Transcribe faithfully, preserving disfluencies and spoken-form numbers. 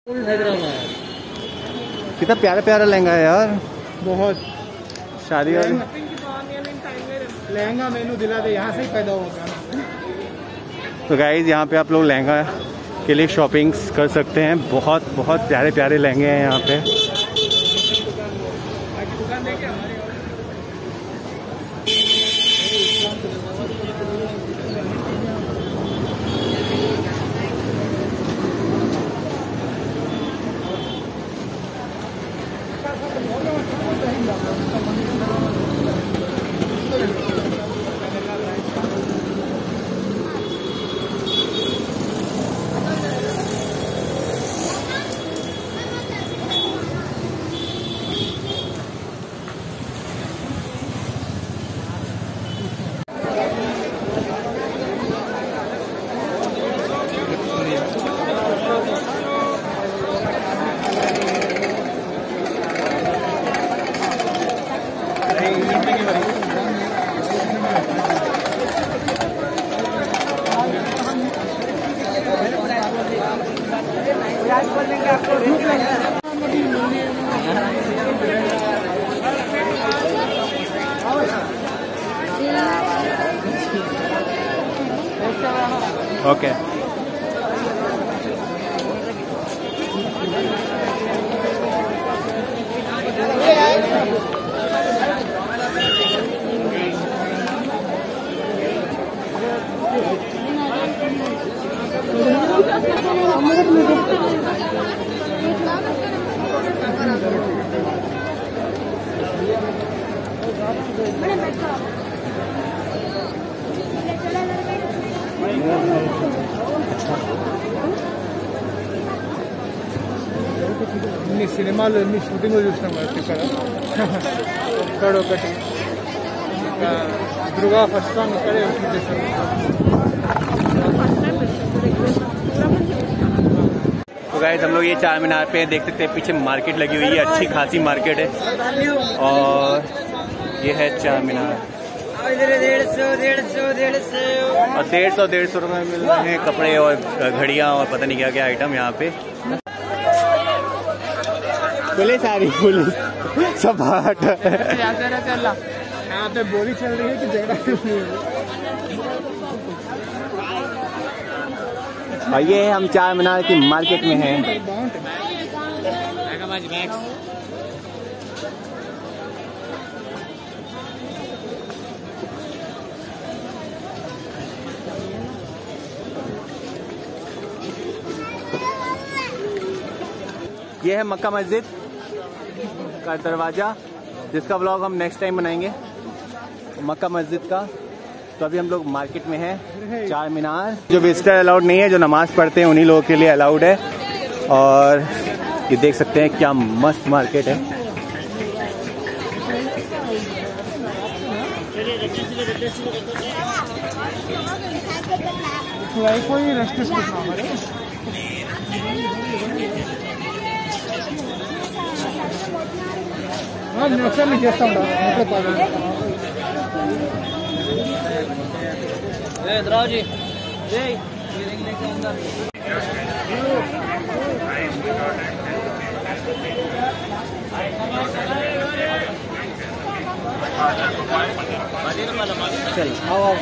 कितना प्यारा प्यारा लहंगा है यार, बहुत शादी वाली लहंगा मेनू दिला दे, यहाँ से ही पैदा होगा। तो गाइज यहाँ पे आप लोग लहंगा के लिए शॉपिंग्स कर सकते हैं। बहुत बहुत प्यारे प्यारे लहंगे हैं यहाँ पे। ओके ఇన్ని సినిమాలు ఎన్ని షూటింగ్లు చూసినాం కదా ఇక్కడ ఇక్కడ ఒకటి దుర్గా ఫస్ట్ సాంగ్ ఇక్కడే షూట్ చేస్తాం। तो गाइस हम लोग ये चार मीनार पे देख सकते हैं, पीछे मार्केट लगी हुई है, अच्छी खासी मार्केट है। और ये है चार मीनार। डेढ़ सौ डेढ़ सौ डेढ़ सौ और डेढ़ सौ डेढ़ सौ रुपये में मिल रहे हैं कपड़े और घड़ियाँ और पता नहीं क्या क्या आइटम यहाँ पे। पुलिस आ रही, पुलिस सब हट। यहाँ पे बोली चल रही है कि जगह। और ये हम चार मीनार की मार्केट में हैं। ये है मक्का मस्जिद का दरवाजा, जिसका व्लॉग हम नेक्स्ट टाइम बनाएंगे, मक्का मस्जिद का। तो अभी हम लोग मार्केट में हैं, चार मीनार। जो विजिटर अलाउड नहीं है, जो नमाज पढ़ते हैं, उन्हीं लोगों के लिए अलाउड है। और ये देख सकते हैं क्या मस्त मार्केट है। जी चल आओ आओ।